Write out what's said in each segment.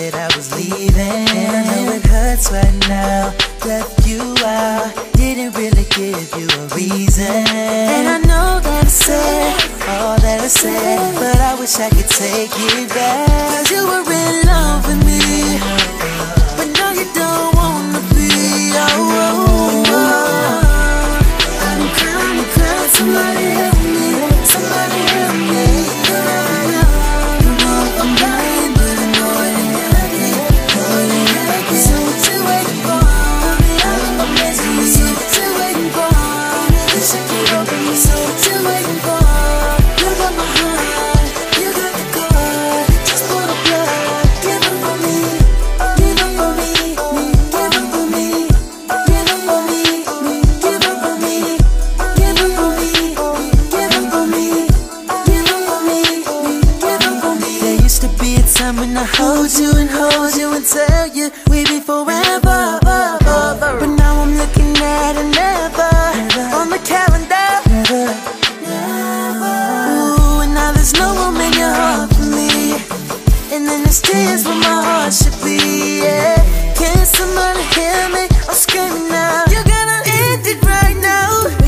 said I was leaving. And I know it hurts right now, left you out, didn't really give you a reason. And I know that I said all that I said, but I wish I could take it back. 'Cause you were in love with me, but now you don't wanna be. I'm crying, somebody help me, somebody help me. I'm dying, but I know it ain't healthy. So what you waiting for? I'm misery. So what you waiting for? You should keep over me. So what you waiting for? You got my heart, you got the cord. Just pour the blood, give it for me, give it for me, give it for me, give it for me, give it for me, give it for me, give it for me, give it for me, give it for me. There used to be a time when I hold you and tell you we'd be forever, but now I'm looking at a never on the calendar. Ooh, and now there's no room in your heart for me, and then there's tears where my heart should be. Yeah, can somebody hear me? I'm screaming now. You gotta end it right now.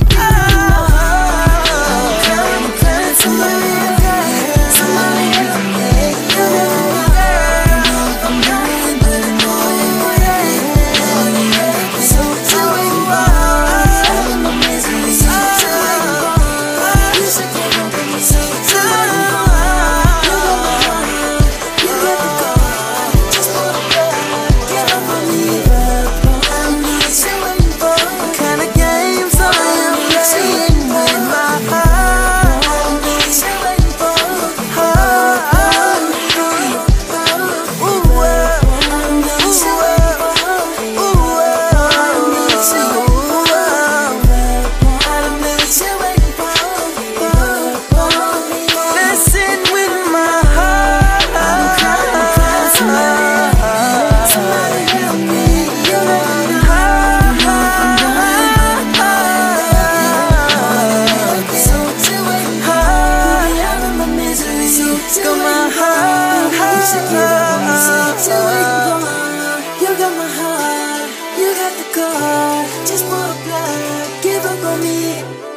Somebody help me, somebody help me. I'm dying, but I know it ain't. So what you waiting for? I'm in misery. So what you waiting for? You should get over me. So what you waiting for? You got my heart, you got the cord. Just pour the blood, give it for me. I don't know what you waiting for. What kind of games are you playing with my heart? You got my heart, you got the cord. Just pour the blood, give up on me.